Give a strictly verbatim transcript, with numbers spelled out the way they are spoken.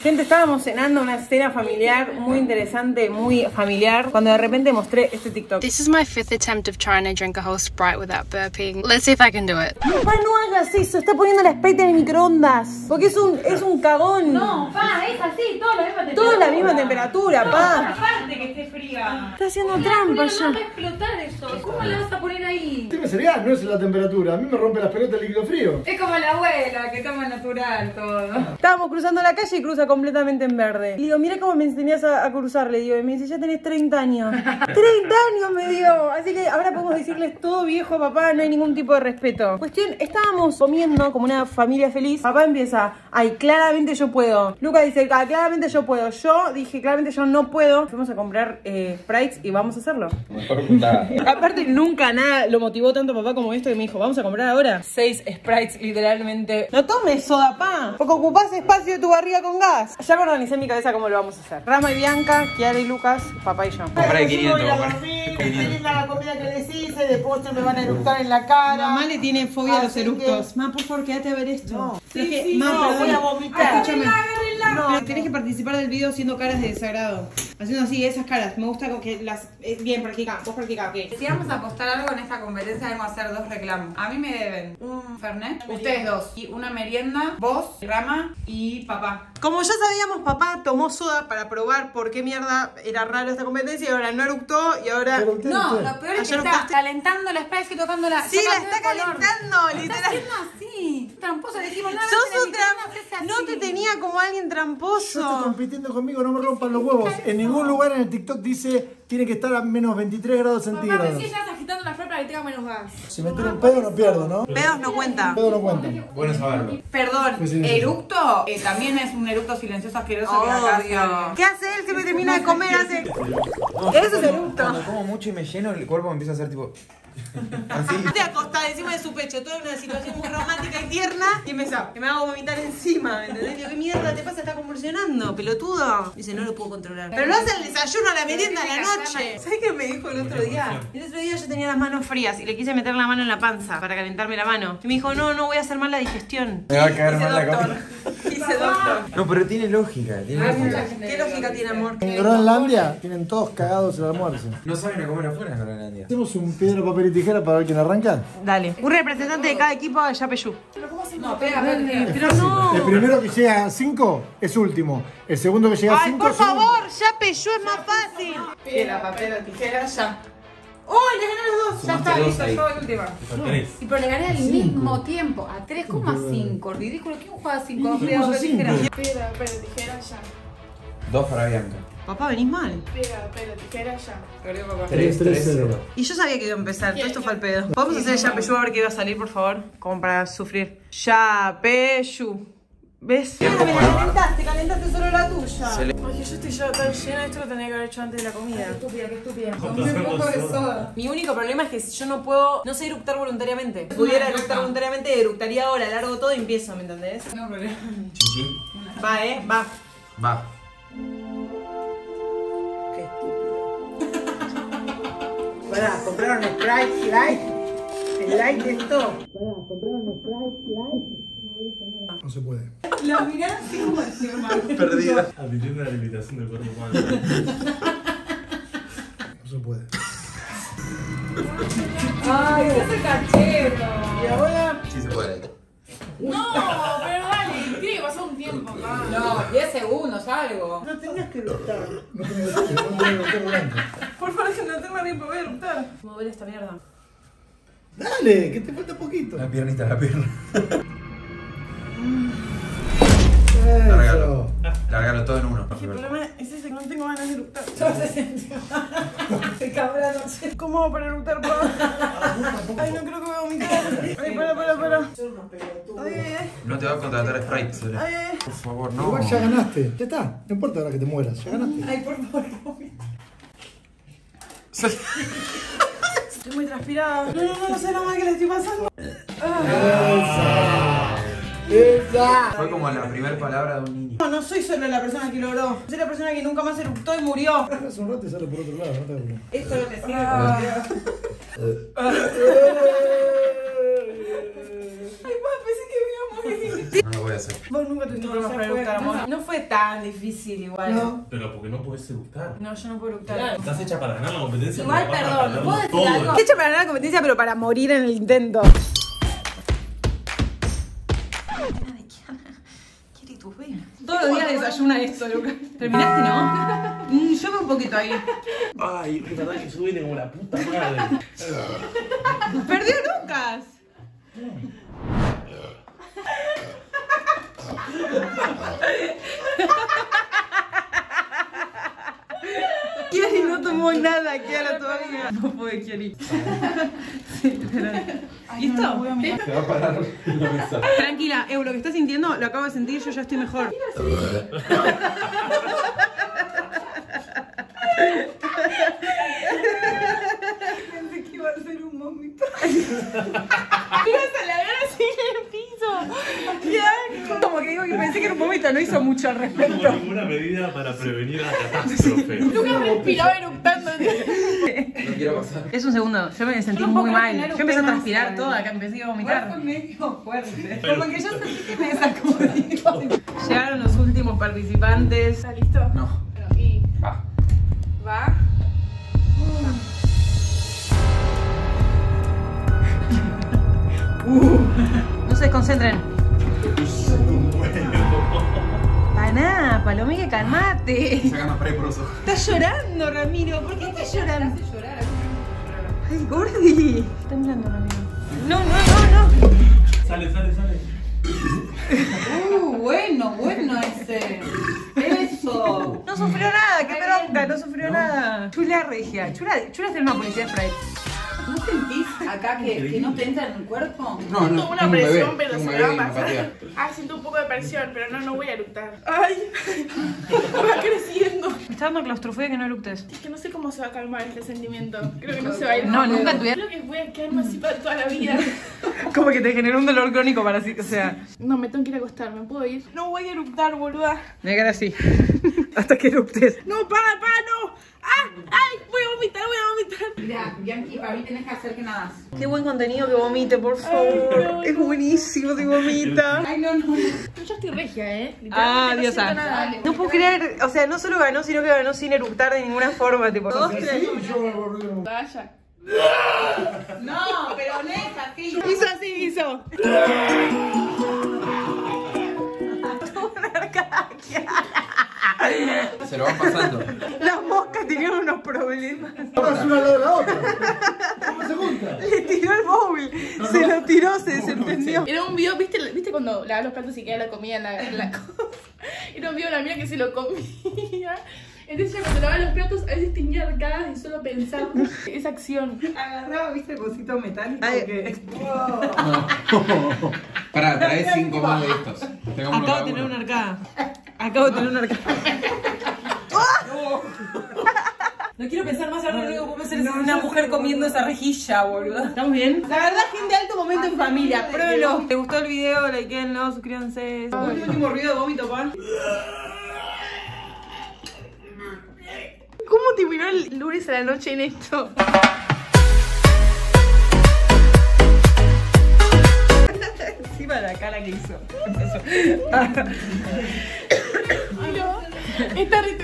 Gente, estábamos cenando una cena familiar muy interesante, muy familiar, cuando de repente mostré este TikTok. This is my fifth attempt of trying to drink a whole Sprite without burping. Let's see if I can do it. Papá, no hagas eso, está poniendo la Sprite en el microondas. Porque es un, es un cagón. No, pa, es así, toda la misma temperatura. Toda la misma temperatura, no, pa. Aparte que esté fría. Está haciendo No, trampa no, ya. no va a explotar eso. ¿Cómo la vas a poner ahí? Dime cereal, no es la temperatura. A mí me rompe las pelotas el líquido frío. Es como la abuela, que toma natural todo. Estábamos cruzando la calle y cruza completamente en verde. Le digo, mira cómo me enseñás a, a cruzar, le digo. Y me dice, ya tenés treinta años. treinta años me dio. Así que ahora podemos decirles todo viejo a papá, no hay ningún tipo de respeto. Cuestión, estábamos comiendo como una familia feliz. Papá empieza, ay, claramente yo puedo. Lucas dice, ah, claramente yo puedo. Yo dije, claramente yo no puedo. Fuimos a comprar eh, Sprites y vamos a hacerlo. Mejor putada. Aparte, nunca nada lo motivó tanto papá como esto que me dijo, vamos a comprar ahora seis Sprites, literalmente. No tomes soda, pa, porque ocupás espacio de tu barriga con gas. Ya me organicé en mi cabeza cómo lo vamos a hacer. Rama y Bianca, Kiara y Lucas, papá y yo. Compré quinientos, Voy a compré dormir, quinientos. linda la comida que les hice, de postre me van a eructar en la cara. Mamá le tiene fobia a los Así eructos. que- Ma, por favor, quédate a ver esto. No. Pero es que, Sí, ma, no, perdón. voy a vomitar. Escúchame. No, pero tenés que participar del video haciendo caras de desagrado. Haciendo así, esas caras. Me gusta que las... eh, bien, practica. Vos practica, ok. Si vamos a apostar algo en esta competencia, debemos hacer dos reclamos. A mí me deben un Fernet, ustedes dos, y una merienda, vos, Rama y papá. Como ya sabíamos, papá tomó soda para probar por qué mierda era raro esta competencia y ahora no eructó y ahora... Pero usted, No, usted. lo peor es que Ayer está buscaste- calentando la Sprite y tocando la... Sí, ya la cambió está de color. calentando, Está literal. haciendo así. Tramposo, le dijimos nada. Sos un tram- No te tenía como alguien Yo estoy tramposo. compitiendo conmigo, no me rompan los huevos. En ningún lugar en el TikTok dice tiene que estar a menos veintitrés grados Papá, centígrados. recién estás agitando la Sprite para que tenga menos gas. Si me tiro un pedo no pierdo, ¿no? Pedos no cuenta. Pedo no cuenta. Bueno saberlo. Perdón, Sí, sí, sí. eructo eh, también es un eructo silencioso asqueroso que acá Obvio. sale. ¿Qué hace él? Siempre termina de comer, hace... Eso es eructo. Cuando como mucho y me lleno, el cuerpo me empieza a hacer tipo... Así. Te acostás encima de su pecho, toda una situación muy romántica y tierna, y empezá, que me hago vomitar encima, ¿me entendés? Digo, ¿qué mierda te pasa? Estás convulsionando, pelotudo. Dice, no lo puedo controlar. Pero lo hace al desayuno, a la merienda, a la noche. ¿Sabes qué me dijo el otro día? El otro día yo tenía las manos frías y le quise meter la mano en la panza para calentarme la mano. Y me dijo, no, no voy a hacer mal la digestión. Me va a caer Dice mal la doctor. comida. Dice doctor. No, pero tiene lógica, tiene lógica. ¿Qué lógica tiene, amor? En Groenlandia tienen todos cagados el almuerzo. No saben a comer afuera en Groenlandia. Hacemos un piedra, papel y tijera para ver quién arranca. Dale. Un representante de cada equipo de Yapeyú. No, pega, pega. Pero no. El primero que llega a cinco es último. El segundo que llega a Ay, cinco por es segundo. favor, Yapeyú es más fácil. Piedra, papel o tijera, ya. ¡Oh, le gané los dos! Ya está, dos listo, ahí. yo el último. Y pero le gané al mismo tiempo, a tres coma cinco. Ridículo, ¿quién juega a cinco? Sí, Piedra, jugamos a papel, tijera. cinco. Piedra, papel, tijera, ya. Dos para Bianca. Papá, venís mal. Piedra, papel, tijera, ya. Perdió papá. tres, tres, cero. Y yo sabía que iba a empezar, todo esto fue al pedo. Vamos a hacer Yapeyú a ver qué iba a salir, por favor. Como para sufrir. Yapeyú. ¿Ves? Me calentaste, calentaste solo la tuya. Se le- Ay, yo estoy ya tan llena, esto lo tenía que haber hecho antes de la comida. Estúpida, qué estúpida. Tomé un poco de soda. Mi único problema es que yo no puedo, no sé eructar voluntariamente. Si pudiera eructar voluntariamente, eructaría ahora, largo todo y empiezo, ¿me entendés? No problema. Sí, sí. Va, eh, va. Va. Qué estúpido. Pará, compraron Sprite Light. El Light de esto. Pará, compraron Sprite Light. No se puede. La mirada así como así, hermano. Perdida. Admitiendo la limitación del cuerpo humano. No se puede. Ay, se hace cachero. Y ahora... Sí se puede. No, pero dale, tiene que pasar un tiempo acá. No, diez segundos, algo. No tenías que eructar. No tiene que ser, no tiene que ser blanco. Por favor, que no tengo tiempo, voy a eructar. ¿Cómo duele esta mierda? Dale, que te falta poquito. La piernita, la pierna. Eso. Largalo. Largalo todo en uno. El problema es ese que no tengo ganas de eructar. Yo se sintió. Se acabó la noche. ¿Cómo hago para eructar, pa? Ay, no creo que voy a vomitar. Ay, para, para, para. Ay, ay, ay. No te va a contratar Sprite, Sole. Ay, ay, ay. Por favor, no. Igual ya ganaste. Ya está. No importa ahora que te mueras. Ya ganaste. Ay, por favor, que vomite. Estoy muy transpirada. No, no, no, no sé lo mal que le estoy pasando. ¡Esa! Fue como la primera palabra de un niño. No, no soy solo la persona que logró. Soy la persona que nunca más eructó y murió. Hace un rato y sale por otro lado. No te preocupes. Esto no te sirve. Ah. Ay, pa, pensé que me iba a morir. No lo voy puede hacer. Vos nunca tuviste No, problemas se para fue. eructar, amor. No fue tan difícil igual. No. Pero porque no podés eructar. No, yo no puedo eructar. Estás hecha para ganar la competencia. Igual, pero vas a perdón, perderlo ¿puedo decir todo. algo? Estoy hecha para ganar la competencia, pero para morir en el intento. Quiere tus venas. Todos los días desayuna esto, Lucas. ¿Terminaste, no? Mm, yo veo un poquito ahí. Ay, es verdad que suben como la puta madre. ¡Perdió Lucas! Kiari no tomó nada, Kiara todavía. No puede, Kiari. Sí, literal. ¿Listo? Se va a parar la mesa. Tranquila, Eu, lo que estás sintiendo lo acabo de sentir, yo ya estoy mejor. Pensé que iba a ser un vómito. Ibas a la ver así en el piso. ¡Qué asco! Como que digo que pensé que era un vómito, no hizo mucho al No respecto. hubo ninguna medida para prevenir la catástrofe. Lucas respiraba eructando. No quiero pasar. Es un segundo, yo me sentí muy mal. Yo empecé a transpirar toda, acá empecé a vomitar. Fue medio fuerte. Como que yo sentí que me sacudí. Llegaron los últimos participantes. ¿Está listo? No. Bueno, y Va. va. No se desconcentren. Paná, Palomique, calmate. Sacando spray por los ojos. Estás llorando, Ramiro. ¿Por qué estás llorando? Ay, Gordi. Está mirando, Ramiro. No, no, no, no. Sale, sale, sale. Uh, bueno, bueno ese. Eso. No sufrió nada, qué bronca, no sufrió nada. Chula regia. Chula, chula es una policía de Sprite. ¿No sentís acá que, que no te entra en el cuerpo? No, no. Tengo una tengo un presión, bebé, pero tengo se un me bebé va y a me pasar. patea. Ah, siento un poco de presión, pero no, no voy a eructar. Ay, va creciendo. Me está dando claustrofobia que no eructes. Es que no sé cómo se va a calmar este sentimiento. Creo que no se va a ir. No, nunca en tu vida. Creo que voy a quedarme así para toda la vida. Como que te generó un dolor crónico para así, o sea. No, me tengo que ir a acostar, ¿me puedo ir? No voy a eructar, boluda. Me voy a quedar así. Hasta que eruptes. No, para, para, no. ¡Ah! ¡Ay! Voy a vomitar, voy a vomitar. Mira, Bianchi, para mí tenés que hacer que nadas. Qué buen contenido que vomite, por favor. Es buenísimo si vomita. Ay, no, no. Yo estoy regia, ¿eh? Ah, Literalmente no diosa. siento nada. No puedo creer, o sea, no solo ganó, sino que ganó sin eructar de ninguna forma, tipo. Dos, tres. Sí, yo me volví. Vaya. No, pero no es así. Hizo así, hizo. Se lo van pasando. Las moscas tenían unos problemas. Ahora es una al lado de la otra. ¿Cómo se junta? Le tiró el móvil. Se lo tiró, se desentendió. Era un video, ¿viste, ¿viste cuando lavas los platos y queda la comida en la, en la cosa? Era un video de la mía que se lo comía. Entonces ella cuando lavaba los platos a veces tenía arcadas y solo pensaba esa acción. Agarraba, viste, el cosito metálico Ay. que... No. Pará, trae cinco más de estos. Tengo uno Acabo cada de tener uno. una arcada. Acabo de tener una arcada. No quiero pensar más ahora que puede ser una mujer comiendo esa rejilla, boludo. ¿Estamos bien? La verdad, gente, alto momento en familia. Pruébenlo. ¿Te gustó el video? Likeenlo, suscríbanse. Un último ruido de vómito, pan. ¿Cómo terminó el lunes a la noche en esto? Encima de la cara que hizo. Ay, no. Está re